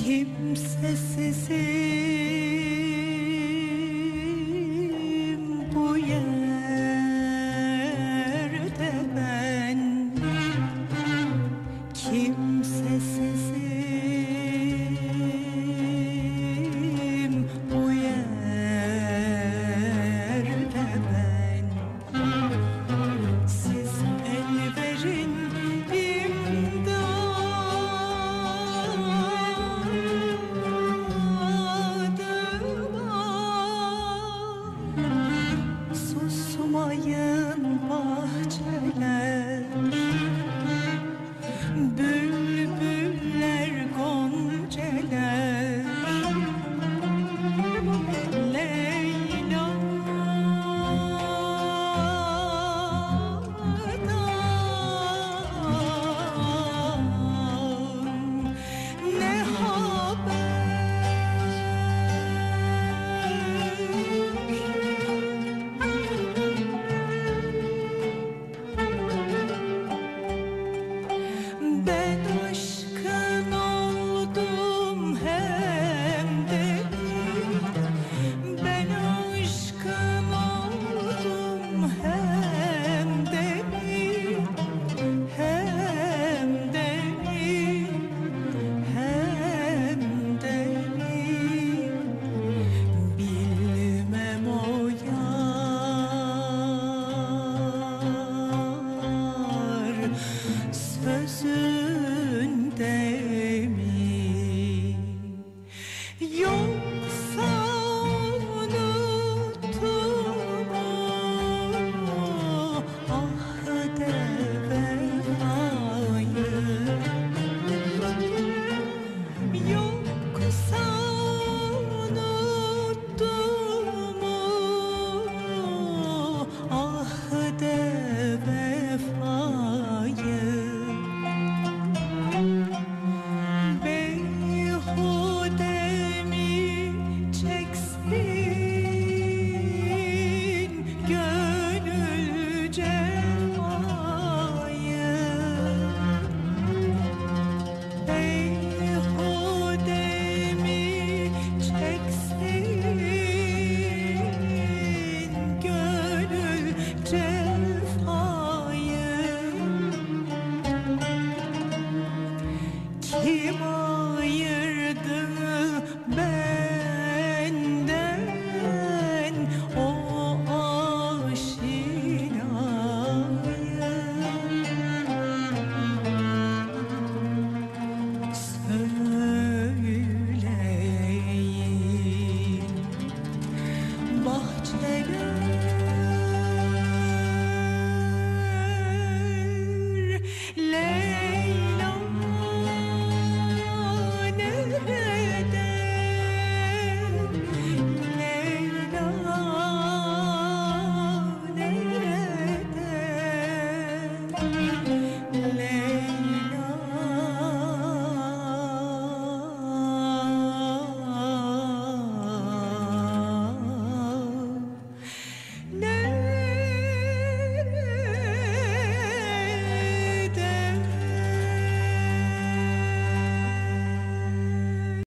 Kimsesizim bu yerde ben, kimsesizim bu yerde ben. Siz el verin susmayın bahçeler, bülbüller, gonceler, Leyla'dan ne haber? Ben aşkın oldum hem de, ben aşkın oldum hem de, hem de, hem de, bilmem o yar sözünde mi, yoksa unuttum mu ahde vefayı, yoksa unuttum mu ahde vefayı? Beyhude mi çeksin gönül cefayı? Beyhude mi çeksin gönül cefayı? Kim